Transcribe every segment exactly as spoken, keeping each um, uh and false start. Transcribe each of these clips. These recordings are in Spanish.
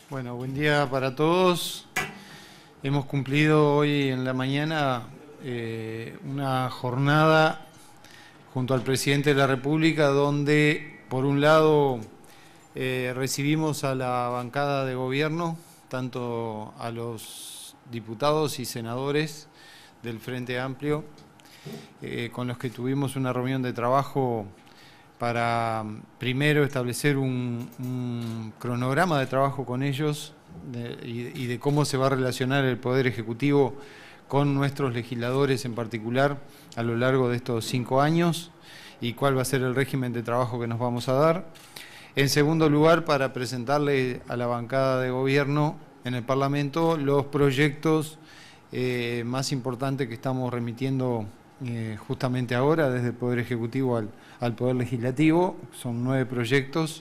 Bueno, buen día para todos. Hemos cumplido hoy en la mañana eh, una jornada junto al presidente de la República donde, por un lado, eh, recibimos a la bancada de gobierno, tanto a los diputados y senadores del Frente Amplio, eh, con los que tuvimos una reunión de trabajo para primero establecer un, un cronograma de trabajo con ellos de, y, y de cómo se va a relacionar el Poder Ejecutivo con nuestros legisladores en particular a lo largo de estos cinco años y cuál va a ser el régimen de trabajo que nos vamos a dar. En segundo lugar, para presentarle a la bancada de gobierno en el Parlamento los proyectos eh, más importantes que estamos remitiendo Eh, justamente ahora, desde el Poder Ejecutivo al, al Poder Legislativo. Son nueve proyectos.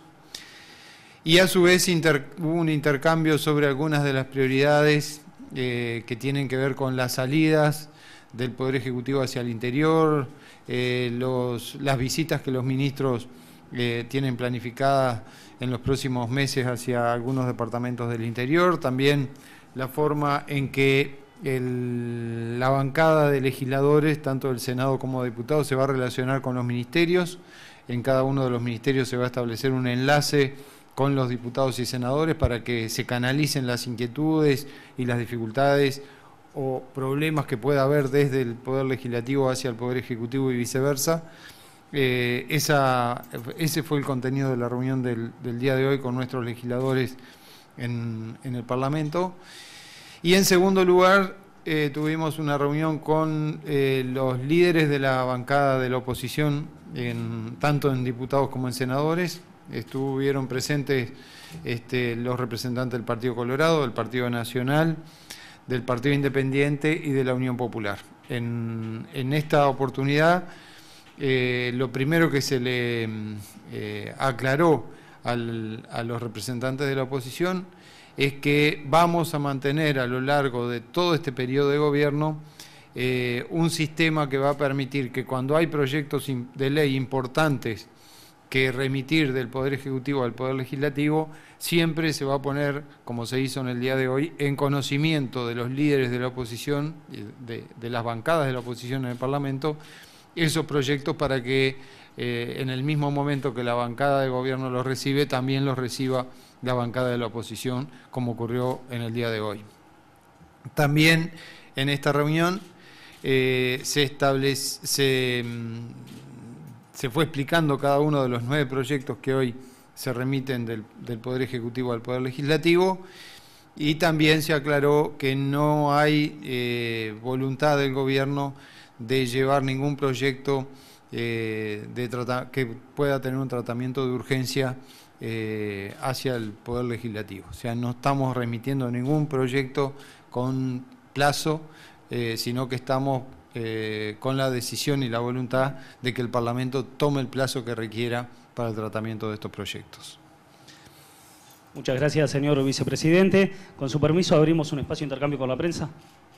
Y a su vez inter, hubo un intercambio sobre algunas de las prioridades eh, que tienen que ver con las salidas del Poder Ejecutivo hacia el interior, eh, los, las visitas que los ministros eh, tienen planificadas en los próximos meses hacia algunos departamentos del interior, también la forma en que El, la bancada de legisladores, tanto del Senado como de diputados, se va a relacionar con los ministerios. En cada uno de los ministerios se va a establecer un enlace con los diputados y senadores para que se canalicen las inquietudes y las dificultades o problemas que pueda haber desde el Poder Legislativo hacia el Poder Ejecutivo y viceversa. Eh, esa, ese fue el contenido de la reunión del, del día de hoy con nuestros legisladores en, en el Parlamento. Y en segundo lugar, eh, tuvimos una reunión con eh, los líderes de la bancada de la oposición, en, tanto en diputados como en senadores. Estuvieron presentes este, los representantes del Partido Colorado, del Partido Nacional, del Partido Independiente y de la Unión Popular. En, en esta oportunidad, eh, lo primero que se le eh, aclaró al, a los representantes de la oposición es que vamos a mantener a lo largo de todo este periodo de gobierno eh, un sistema que va a permitir que cuando hay proyectos de ley importantes que remitir del Poder Ejecutivo al Poder Legislativo, siempre se va a poner, como se hizo en el día de hoy, en conocimiento de los líderes de la oposición, de, de las bancadas de la oposición en el Parlamento, esos proyectos para que eh, en el mismo momento que la bancada de gobierno los recibe, también los reciba la bancada de la oposición, como ocurrió en el día de hoy. También en esta reunión eh, se, establece, se, se fue explicando cada uno de los nueve proyectos que hoy se remiten del, del Poder Ejecutivo al Poder Legislativo, y también se aclaró que no hay eh, voluntad del Gobierno de llevar ningún proyecto eh, de trata, que pueda tener un tratamiento de urgencia Eh, hacia el Poder Legislativo. O sea, no estamos remitiendo ningún proyecto con plazo, eh, sino que estamos eh, con la decisión y la voluntad de que el Parlamento tome el plazo que requiera para el tratamiento de estos proyectos. Muchas gracias, señor vicepresidente. Con su permiso, abrimos un espacio de intercambio con la prensa.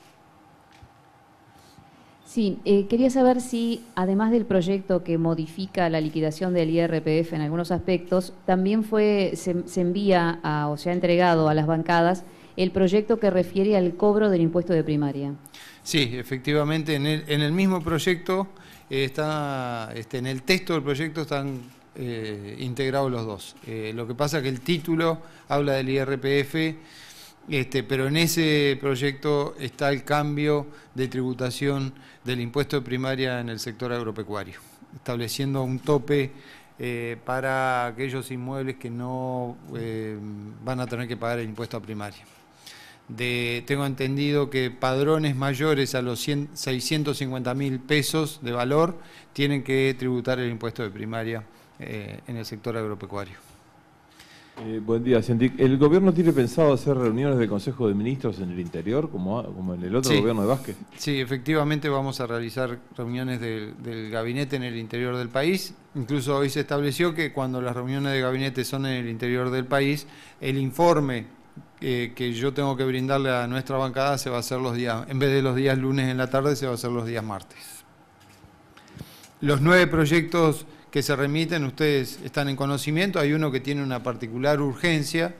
Sí, eh, quería saber si, además del proyecto que modifica la liquidación del I R P F en algunos aspectos, también fue se, se envía a, o se ha entregado a las bancadas el proyecto que refiere al cobro del impuesto de primaria. Sí, efectivamente, en el, en el mismo proyecto, eh, está, este, en el texto del proyecto están eh, integrados los dos. Eh, lo que pasa es que el título habla del I R P F, Este, pero en ese proyecto está el cambio de tributación del impuesto de primaria en el sector agropecuario, estableciendo un tope eh, para aquellos inmuebles que no eh, van a tener que pagar el impuesto a primaria. De, tengo entendido que padrones mayores a los cien, seiscientos cincuenta mil pesos de valor tienen que tributar el impuesto de primaria eh, en el sector agropecuario. Eh, buen día, Cientic. ¿El gobierno tiene pensado hacer reuniones del Consejo de Ministros en el interior, como, como en el otro sí, gobierno de Vázquez? Sí, efectivamente vamos a realizar reuniones del, del gabinete en el interior del país. Incluso hoy se estableció que cuando las reuniones de gabinete son en el interior del país, el informe eh, que yo tengo que brindarle a nuestra bancada se va a hacer los días, en vez de los días lunes en la tarde, se va a hacer los días martes. Los nueve proyectos que se remiten, ustedes están en conocimiento, hay uno que tiene una particular urgencia,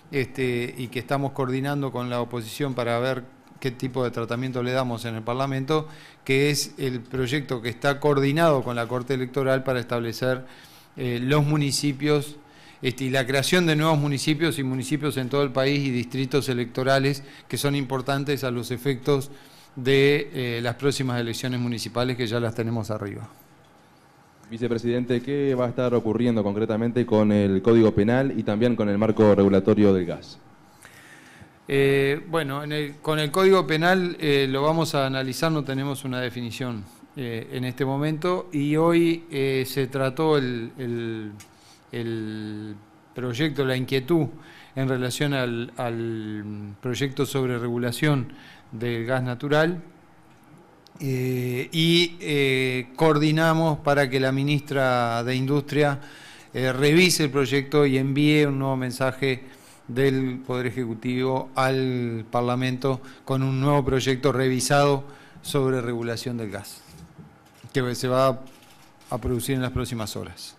este, y que estamos coordinando con la oposición para ver qué tipo de tratamiento le damos en el Parlamento, que es el proyecto que está coordinado con la Corte Electoral para establecer eh, los municipios este, y la creación de nuevos municipios y municipios en todo el país y distritos electorales que son importantes a los efectos de eh, las próximas elecciones municipales que ya las tenemos arriba. Vicepresidente, ¿qué va a estar ocurriendo concretamente con el Código Penal y también con el marco regulatorio del gas? Eh, bueno, en el, con el Código Penal eh, lo vamos a analizar, no tenemos una definición eh, en este momento, y hoy eh, se trató el, el, el proyecto, la inquietud en relación al, al proyecto sobre regulación del gas natural, eh, y eh, coordinamos para que la ministra de Industria eh, revise el proyecto y envíe un nuevo mensaje del Poder Ejecutivo al Parlamento con un nuevo proyecto revisado sobre regulación del gas, que se va a producir en las próximas horas.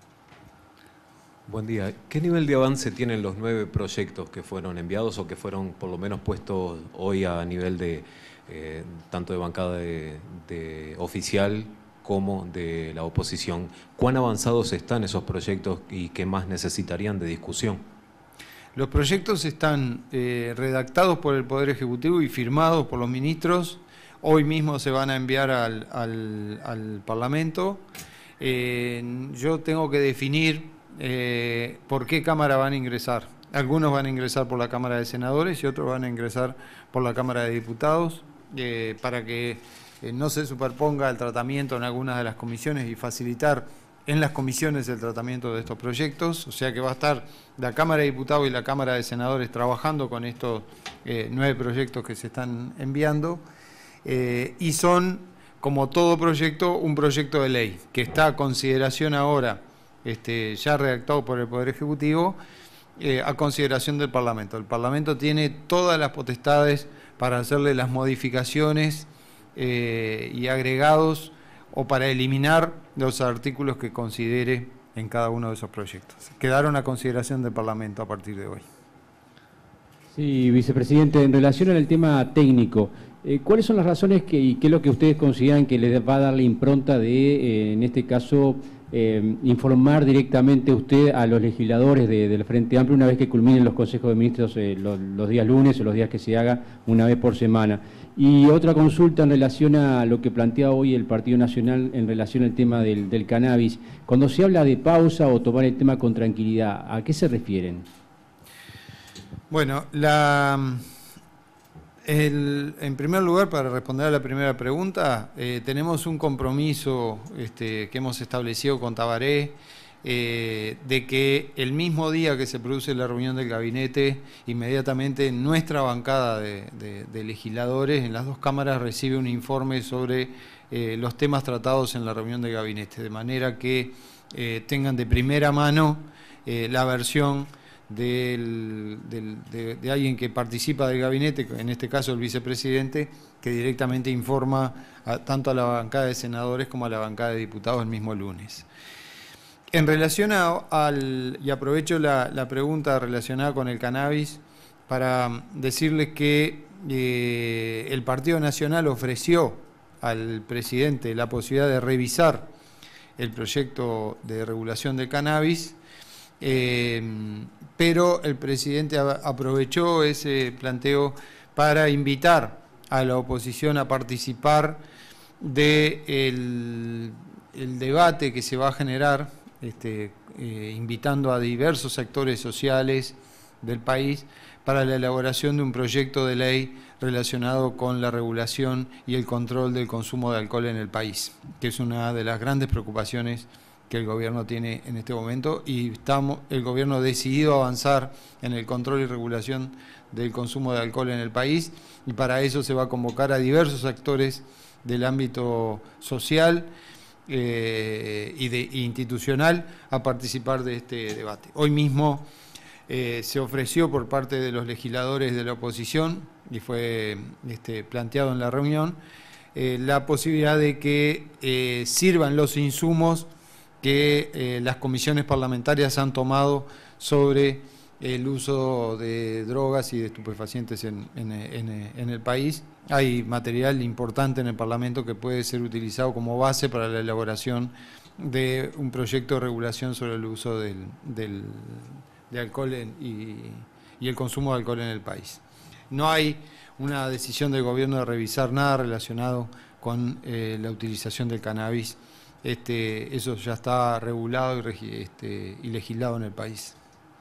Buen día. ¿Qué nivel de avance tienen los nueve proyectos que fueron enviados o que fueron por lo menos puestos hoy a nivel de eh, tanto de bancada de, de oficial como de la oposición? ¿Cuán avanzados están esos proyectos y qué más necesitarían de discusión? Los proyectos están eh, redactados por el Poder Ejecutivo y firmados por los ministros. Hoy mismo se van a enviar al, al, al Parlamento. Eh, yo tengo que definir eh, por qué Cámara van a ingresar. Algunos van a ingresar por la Cámara de Senadores y otros van a ingresar por la Cámara de Diputados, eh, para que eh, no se superponga el tratamiento en algunas de las comisiones y facilitar en las comisiones el tratamiento de estos proyectos. O sea que va a estar la Cámara de Diputados y la Cámara de Senadores trabajando con estos eh, nueve proyectos que se están enviando, eh, y son, como todo proyecto, un proyecto de ley que está a consideración ahora, este, ya redactado por el Poder Ejecutivo, eh, a consideración del Parlamento. El Parlamento tiene todas las potestades para hacerle las modificaciones eh, y agregados o para eliminar los artículos que considere en cada uno de esos proyectos. Quedaron a consideración del Parlamento a partir de hoy. Sí, vicepresidente, en relación al tema técnico, eh, ¿cuáles son las razones que, y qué es lo que ustedes consideran que les va a dar la impronta de, eh, en este caso, eh, informar directamente usted a los legisladores de, del Frente Amplio una vez que culminen los consejos de ministros eh, los, los días lunes o los días que se haga una vez por semana? Y otra consulta en relación a lo que plantea hoy el Partido Nacional en relación al tema del, del cannabis. Cuando se habla de pausa o tomar el tema con tranquilidad, ¿a qué se refieren? Bueno, la, el, en primer lugar, para responder a la primera pregunta, eh, tenemos un compromiso este, que hemos establecido con Tabaré, Eh, de que el mismo día que se produce la reunión del gabinete, inmediatamente nuestra bancada de, de, de legisladores en las dos cámaras recibe un informe sobre eh, los temas tratados en la reunión del gabinete, de manera que eh, tengan de primera mano eh, la versión del, del, de, de alguien que participa del gabinete, en este caso el vicepresidente, que directamente informa a, tanto a la bancada de senadores como a la bancada de diputados el mismo lunes. En relación a, al, y aprovecho la, la pregunta relacionada con el cannabis para decirles que eh, el Partido Nacional ofreció al presidente la posibilidad de revisar el proyecto de regulación del cannabis, eh, pero el presidente aprovechó ese planteo para invitar a la oposición a participar del el debate que se va a generar, Este, eh, invitando a diversos sectores sociales del país para la elaboración de un proyecto de ley relacionado con la regulación y el control del consumo de alcohol en el país, que es una de las grandes preocupaciones que el gobierno tiene en este momento, y estamos, el gobierno ha decidido avanzar en el control y regulación del consumo de alcohol en el país, y para eso se va a convocar a diversos actores del ámbito social Eh, y, de, y institucional a participar de este debate. Hoy mismo eh, se ofreció por parte de los legisladores de la oposición, y fue este, planteado en la reunión, eh, la posibilidad de que eh, sirvan los insumos que eh, las comisiones parlamentarias han tomado sobre el uso de drogas y de estupefacientes en, en, en, en el país. Hay material importante en el Parlamento que puede ser utilizado como base para la elaboración de un proyecto de regulación sobre el uso del, del, de alcohol en, y, y el consumo de alcohol en el país. No hay una decisión del gobierno de revisar nada relacionado con eh, la utilización del cannabis. Este, eso ya está regulado y, este, y legislado en el país.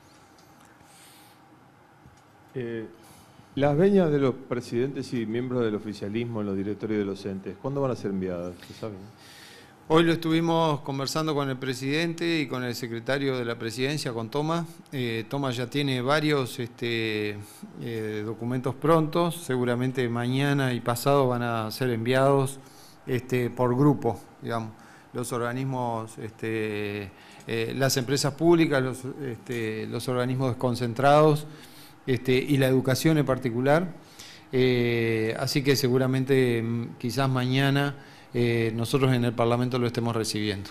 Eh, las veñas de los presidentes y miembros del oficialismo en los directorios de los entes, ¿cuándo van a ser enviadas? ¿Se sabe? Hoy lo estuvimos conversando con el presidente y con el secretario de la presidencia, con Tomás. Eh, Tomás ya tiene varios este, eh, documentos prontos, seguramente mañana y pasado van a ser enviados este, por grupo, digamos, los organismos, este, eh, las empresas públicas, los, este, los organismos desconcentrados este, y la educación en particular. Eh, así que seguramente quizás mañana Eh, nosotros en el Parlamento lo estemos recibiendo.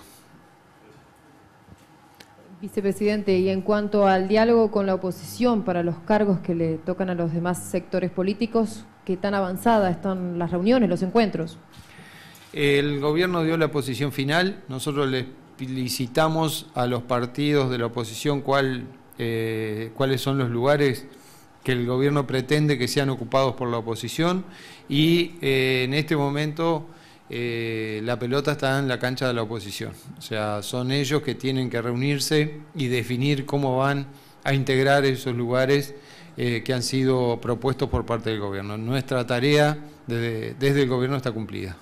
Vicepresidente, y en cuanto al diálogo con la oposición para los cargos que le tocan a los demás sectores políticos, ¿qué tan avanzadas están las reuniones, los encuentros? El gobierno dio la posición final, nosotros les felicitamos a los partidos de la oposición cuál, eh, cuáles son los lugares que el gobierno pretende que sean ocupados por la oposición y eh, en este momento Eh, la pelota está en la cancha de la oposición, o sea, son ellos que tienen que reunirse y definir cómo van a integrar esos lugares eh, que han sido propuestos por parte del gobierno. Nuestra tarea desde, desde el gobierno está cumplida.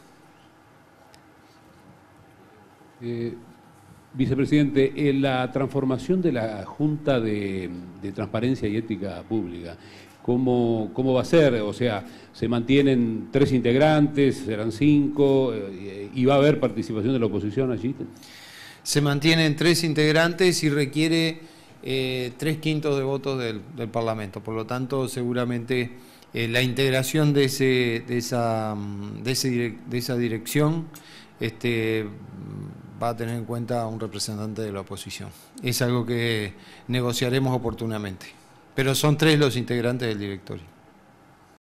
Eh, vicepresidente, en la transformación de la Junta de, de Transparencia y Ética Pública, ¿Cómo, ¿Cómo va a ser? O sea, ¿se mantienen tres integrantes, serán cinco, eh, y va a haber participación de la oposición allí? Se mantienen tres integrantes y requiere eh, tres quintos de votos del, del Parlamento. Por lo tanto, seguramente eh, la integración de, ese, de, esa, de, ese, de esa dirección este, va a tener en cuenta a un representante de la oposición. Es algo que negociaremos oportunamente. Pero son tres los integrantes del directorio.